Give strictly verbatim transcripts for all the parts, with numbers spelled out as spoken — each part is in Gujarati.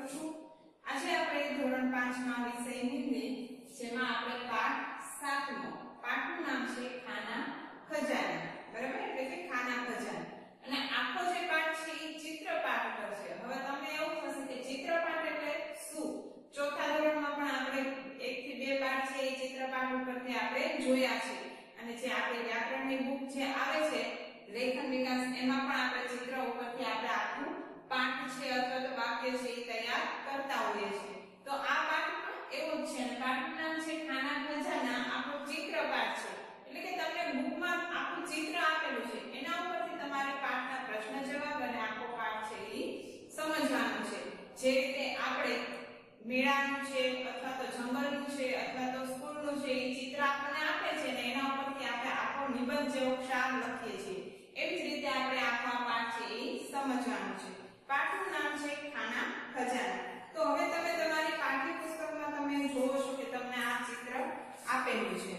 કરું છું। આજે આપણે ધોરણ પાંચ માં વિષય હિન્દી જેમાં આપણે પાઠ સાત નો પાઠનું નામ છે ખાના ખજાના, બરાબર, એટલે કે ખાના ખજાના। અને આખો જે પાઠ છે એ ચિત્રપાઠ પર છે। હવે તમને એવું થશે કે ચિત્રપાઠ એટલે શું? ચોથા ધોરણમાં પણ આપણે એક થી બે પાઠ છે એ ચિત્રપાઠ ઉપરથી આપણે જોયા છે, અને જે આપણી વ્યાકરણની બુક જે આવે છે લેખન વિકાસ, એમાં પણ આપણે ચિત્ર ઉપરથી આપણે આખું પાઠ છે અથવા તો વાક્ય છે એ તૈયાર કરતા હોઈએ છીએ। તો આ પાઠ પણ એવું જ છે, અને પાઠનું નામ છે ખાના ખજાના। આપણું ચિત્રપાઠ છે, એટલે કે તમને બુકમાં આખું ચિત્ર આપેલું છે, એના ઉપરથી તમારે પાઠના પ્રશ્ન જવાબ અને આખો પાઠ છે એ સમજવાનો છે। જે રીતે આપણે મેળાનું છે અથવા તો જંગલનું છે અથવા તો સ્કૂલનું છે એ ચિત્ર આપણને આપે છે ને એના ઉપરથી આપણે આખો નિબંધ જેવો ક્ષાર લખીએ છીએ, એવી જ રીતે આપણે આખો પાઠ છે એ સમજવાનો છે। પાઠનું નામ છે ખાના ખજાના। તો હવે તમે તમારી પાઠ્યપુસ્તકમાં તમે જોવો છો કે તમને આ ચિત્ર આપેલું છે,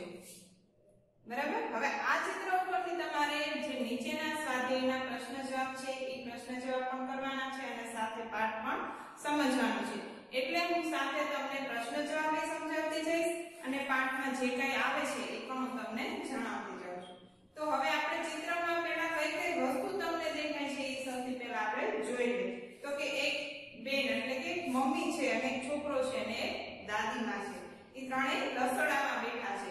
બરાબર। હવે આ ચિત્ર ઉપરથી તમારે જે નીચેના સ્વાધ્યાયના પ્રશ્ન જવાબ છે એ પ્રશ્ન જવાબ પણ કરવાના છે અને સાથે પાઠ પણ સમજવાનો છે। એટલે હું સાથે તમને પ્રશ્ન જવાબ એ સમજાવતી જઈશ અને પાઠમાં જે કંઈ આવે છે એ પણ હું તમને જણાવતી જાઉં છું। તો હવે આપણે ચિત્રમાં પહેલા કઈ કઈ વસ્તુ તમને દેખાય છે એ સૌથી પહેલા આપણે જોઈ લઈએ। તો કે એક બેન એટલે કે મમ્મી છે અને એક છોકરો છે અને એક દાદીમા છે, એ ત્રણેય રસોડામાં બેઠા છે,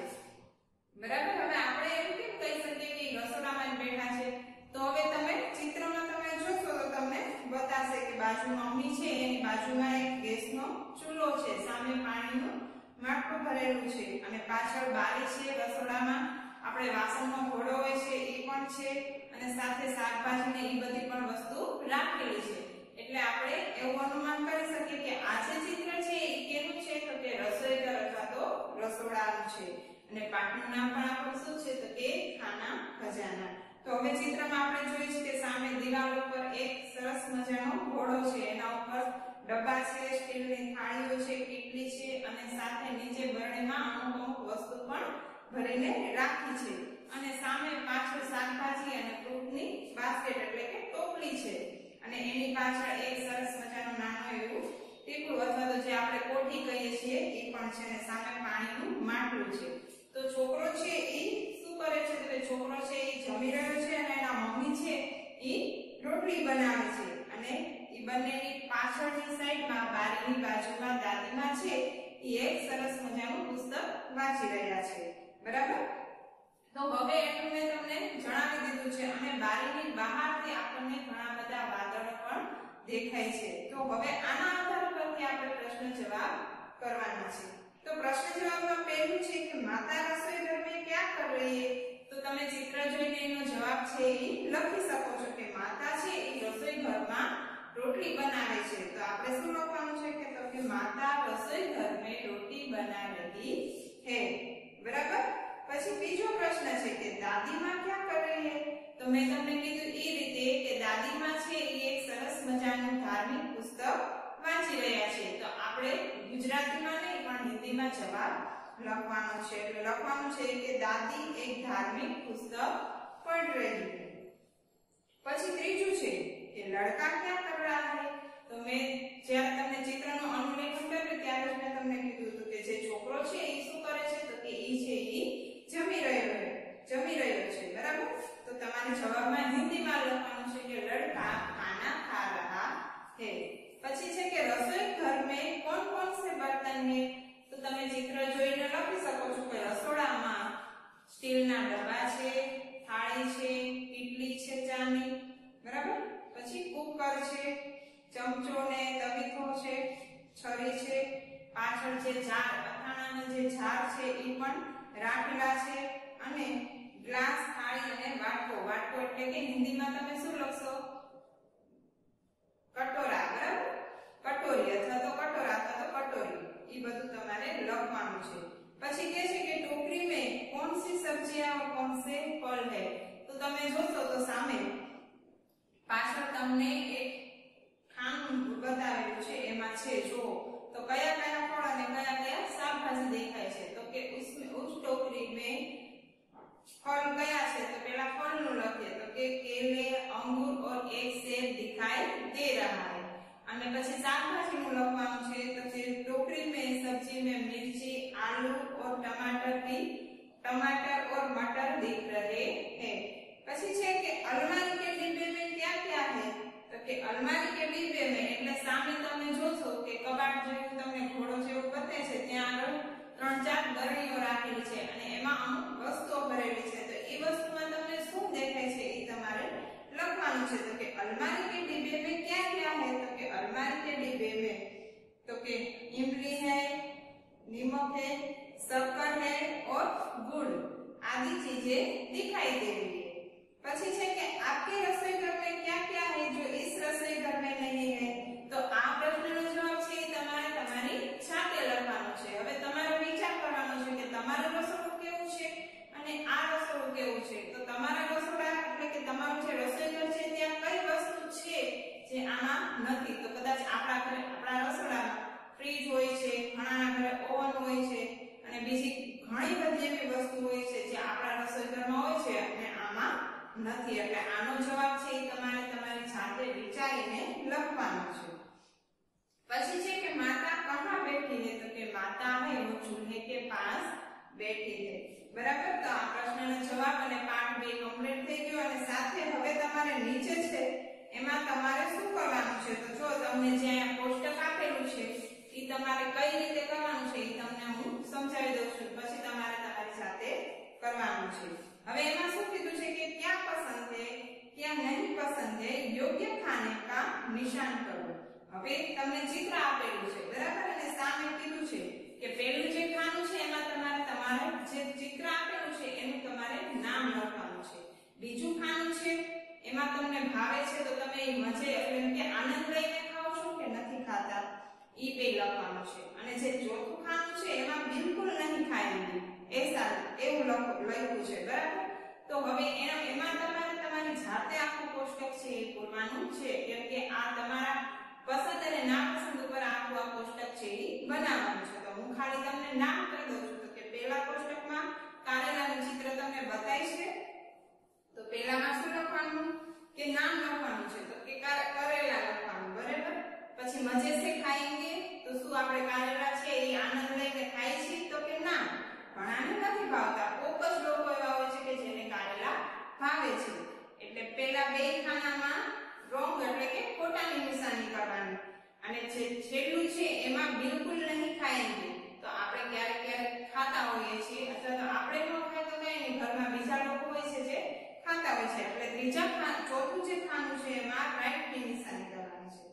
બરાબર। હવે આપણે એવું કેમ કહી શકીએ કે રસોડામાં જ બેઠા છે? તો હવે તમે ચિત્રમાં તમે જોશો તો તમને બતાશે કે બાજુ મમ્મી છે, એની બાજુમાં એક ગેસનો ચૂલો છે, સામે પાણીનું માટલું ભરેલું છે અને પાછળ બારી છે રસોડામાં, આપણે વાસણનો ઘોડો હોય છે એ પણ છે અને સાથે શાકભાજી ને એ બધી પણ વસ્તુ રાખેલી છે। એટલે આપણે એવું અનુમાન કરી શકીએ કે આ જે ચિત્ર છે એ કેનું છે? તો કે રસોઈ ઘર અથવા તો રસોડાનું છે। અને પાઠનું નામ પણ આપણું શું છે? તો કે ખાના ખજાના। તો હવે ચિત્રમાં આપણે જોઈએ છે કે સામે દિવાલ ઉપર એક સરસ મજાનો ઘોડો છે, એના ઉપર ડબ્બા છે, સ્ટીલની થાળીઓ છે, કેટલી છે અને સાથે નીચે બરણીમાં અમુક અમુક વસ્તુ પણ ભરીને રાખી છે, અને સામે પાછળ શાકભાજી અને ફ્રૂટની બાસ્કેટ એટલે કે ટોપલી છે, અને એની પાછળ એક સરસ મજાનો નાનો એવું ટીપું અથવા તો જે આપણે કોઠી કહીએ છીએ એ પણ છે, અને સામે પાણીનું માટલું છે। તો છોકરો છે એ શું કરે છે? તો છોકરો છે એ જમી રહ્યો છે અને એના મમ્મી છે એ રોટલી બનાવે છે, અને એ બંનેની પાછળની સાઈડમાં બારીની બાજુમાં દાદીમા છે એ એક સરસ મજાનું પુસ્તક વાંચી રહ્યા છે, બરાબર। તો હવે એટલું મેં તમને જણાવી દીધું છે, અને બારીની બહારથી આપણને ઘણા બધા વાદળો પણ દેખાય છે। તો હવે આના આધાર પરથી આપણે પ્રશ્ન જવાબ કરવાના છે। તો પ્રશ્ન જવાબમાં પહેલું છે કે માતા રસોઈ ઘર में क्या कर रही है? તો તમે ચિત્ર જોઈને એનો જવાબ છે એ લખી શકો છો કે માતા છે એ રસોઈ ઘરમાં રોટલી બનાવે છે। તો આપણે શું લખવાનું છે? કે તો કે માતા રસોઈ घर में रोटी बना रही है, બરાબર। પછી બીજો પ્રશ્ન છે કે દાદીમા क्या कर रही है? તો મેં તમને કીધું એ રીતે કે દાદીમા છે એ એક સરસ મજાનું ધાર્મિક પુસ્તક વાંચી રહ્યા છે। તો આપણે ગુજરાતીમાં નહીં પણ હિન્દીમાં જવાબ લખવાનો છે। એટલે લખવાનું છે કે દાદી એક ધાર્મિક પુસ્તક પढ़ रही है। પછી ત્રીજું છે કે લડકા क्या कर रहा है? તો મેં જ્યારે તમને ચિત્રનું અનુલેખન કર્યું ત્યારે મેં તમને કીધું હતું કે જે છોકરો છે એ શું કરે છે? તો કે એ છે એ જમી રહ્યો છે જમી રહ્યો છે, બરાબર। તો તમારે જવાબમાં હિન્દીમાં લખવાનું છે કે લડકા ખાના ખા રહા है। પછી છે કે રસોઈ ઘર में कौन कौन से बर्तन है? તો તમે ચિત્ર જોઈને લખી શકો છો કે રસોડામાં સ્ટીલના ડબ્બા છે, થાળી છે, કેટલી છે ચાની, બરાબર। પછી કુકર છે, ચમચો ને તવીથો છે, છરી છે, પાછળ જે જાર અથાણાના જે જાર છે એ પણ રાખેલા છે, અને ગ્લાસ, થાળી અને વાટકો, વાટકો એટલે કે હિન્દીમાં તમે શું લખશો? કટોરા, બરાબર, કટોરી અથવા તો કટોરા અથવા તો કટોરી, એ બધું તમારે લખવાનું છે। પછી કહે છે કે ટોકરી में कौन सी सब्जियां और कौन से फल है? તો તમે જોશો તો સામે પાછળ તમને એક ખાનું બતાવેલું છે, એમાં છે જો તો કયા કયા ફળ અને કયા કયા શાકભાજી દેખાય છે? તો કે उसमें उस टोकरी में फल कया છે? તો પહેલા ફળનું લખીએ તો કે કેले, अंगूर और અને પછી શાકભાજીનું લખવાનું છે તો કે टोकरी में सब्जी में मिर्ची आलू और टमाटर की टमाटर और मटर दिख रहे हैं। પછી છે કે अलमारी के डिब्बे में क्या क्या है તો કે अलमारी के डिब्बे में એટલે સામે તમે જોશો કે કબાટ જેવું તમને ઘોડો જેવું બતાવે છે ત્યાં આગળ ત્રણ ચાર બરણીઓ રાખેલી છે અને એમાં અમુક વસ્તુઓ ભરેલી છે તો એ વસ્તુમાં તમને શું દેખાય છે એ તમારે લખવાનું છે તો કે अलमारी के डिब्बे में क्या क्या है तो कि अलमारी के डिब्बे में तो कि इमली है नमक है शक्कर है और गुड़ आदि चीजें दिखाई दे रही है। પછી છે કે आपके रसोई घर में क्या क्या है जो इस रसोई घर में नहीं है तो આ પ્રશ્નનો જવાબ છે તમારે તમારી જાતે લખવાનો છે। હવે તમારે વિચાર કરવાનો છે કે તમારું રસોડું કેવું છે અને આ રસોડું કેવું છે તો તમારા રસોડા એટલે કે તમારું જે રસોઈ ઘર છે ત્યાં કઈ વસ્તુ છે જે આમાં નથી તો કદાચ આપણા ઘરે આપણા રસોડામાં ફ્રીજ હોય છે ઘણાના ઘરે ઓવન હોય છે અને બીજી ઘણી બધી એવી વસ્તુ હોય છે જે આપણા રસોઈ ઘરમાં હોય છે અને આમાં નથી એટલે આનો જવાબ છે એ તમારે તમારી જાતે વિચારીને લખવાનો છે। પછી છે કે માતા કહાં બેઠી है तो कि माता है वो चूल्हे के पास बैठी है બરાબર। તો આ પ્રશ્નનો જવાબ અને પાઠ બે કમ્પ્લીટ થઈ ગયો અને સાથે હવે તમારે નીચે છે એમાં તમારે શું કરવાનું છે તો જો તમને જે આ કોષ્ટક આપેલું છે એ તમારે કઈ રીતે કરવાનું છે એ તમને હું સમજાવી દઉં છું પછી તમારે તમારી સાથે કરવાનું છે। હવે એમાં શું કીધું છે કે क्या पसंद है क्या नहीं पसंद है योग्य खाने का निशान करो। હવે તમને ચિત્ર આપેલું છે બરાબર અને સામે કીધું છે કે પહેલું જે ખાનું છે એમાં તમારે તમારે જે ચિત્ર આપેલું છે એનું તમારે નામ લખવાનું છે। બીજું ખાનું છે એમાં તમને ભાવે છે તો તમે એ મજે એટલે કે આનંદ લઈને ખાઓ છો કે નથી ખાતા ઈ બે લખવાનું છે અને જે ચોથું ખાનું છે એમાં બિલકુલ નહીં ખાएंगे એ સારું એવું લખ્યું છે બરાબર। તો હવે એમાં તમારે તમારી જાતે આખું કોષ્ટક છે એ પૂરવાનું છે કેમ કે આ તમારા પસંદ અને નાપસંદ ઉપર આખું આ કોષ્ટક છે એ બનાવવાનું છે। તો હું ખાલી તમને નામ કહી દઉં છું તો કે પહેલા કોષ્ટકમાં કારેલાનું ચિત્ર તમને બતાય છે તો પહેલામાં શું લખવાનું કે નામ લખવાનું છે તો કે કરેલા લખવાનું બરાબર। પછી મજે સે ખાएंगे તો શું આપણે કારેલા છે એ આનંદ લઈને ખાય છે તો કે ના ઘણાને નથી ભાવતા કોક જ લોકો એવા હોય છે કે જેને કારેલા ભાવે છે એટલે પહેલા બે ખાનામાં રોંગ એટલે કે ખોટાની નિશાની કરવાની અને જે છેલ્લું છે એમાં બિલકુલ નહીં ખાएंगे તો આપણે ક્યારેક ક્યારેક ખાતા હોઈએ છીએ અથવા તો આપણે ન ખાય તો કઈ નહીં ઘરમાં બીજા લોકો હોય છે જે ખાતા હોય છે એટલે ત્રીજા ખાન ચોથું જે ખાનું છે એમાં રાઈટની નિશાની કરવાની છે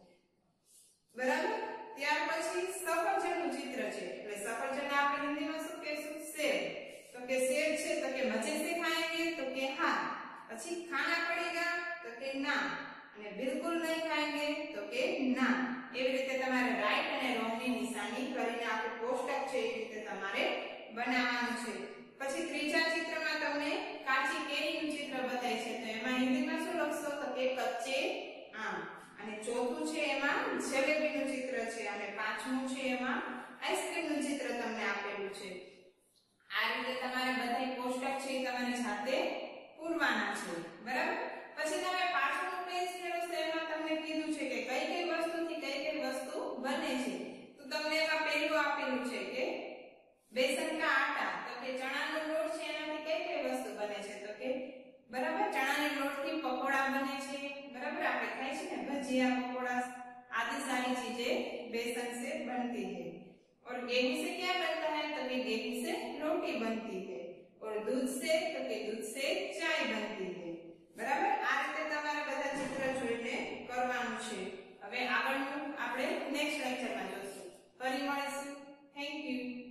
બરાબર। ત્યાર પછી સફરજનનું ચિત્ર છે એટલે સફરજન આપણે હિન્દીમાં શું કહેશું સેબ તો કે સેબ છે તો કે મજે સે ખાएंगे તો કે હા પછી ખાना पड़ेगा તો કે ના અને બિલકુલ નહીં ખાएंगे તો કે ના એવી રીતે તમારે રાઈટ અને રોંગ ની નિશાની કરીને આખું કોષ્ટક છે એ રીતે તમારે બનાવવાનું છે। પછી ત્રીજા ચિત્રમાં તમને કાચી કેરીનું ચિત્ર બતાય છે તો એમાં હિન્દીમાં શું લખશો તો કે કચ્ચે આમ અને ચોથું છે એમાં જલેબીનું ચિત્ર છે અને પાંચમું છે એમાં આઈસ્ક્રીમનું ચિત્ર તમને આપેલું છે। આ રીતે તમારે બધા કોષ્ટક છે તમારે જાતે પૂરવાના છે બરાબર। પછી તમે પાછળનું પેજ ફેરવશો એમાં તમને કીધું છે કે કઈ કઈ વસ્તુથી કઈ કઈ વસ્તુ બને છે તો તમને એમાં પહેલું આપેલું છે કે बेसन का आटा तो के चणाનો લોટ છે એનાથી કઈ કઈ વસ્તુ બને છે તો કે બરાબર ચણાની લોટથી પકોડા બને છે બરાબર આપણે ખાઈ છે ને ભજીયા પકોડા आदि सारी चीजें बेसन से बनती है। और गेहूं से क्या बनता है तो कि गेहूं से रोटी बनती है और दूध से तो कि दूध से चाय बनती है बराबर। આ રીતે તમારે બધા ચિત્ર જોઈને કરવાનું છે। હવે આગળનું આપણે નેક્સ્ટ લેક્ચરમાં જોઈશું। ફરી મળીશું। Thank you.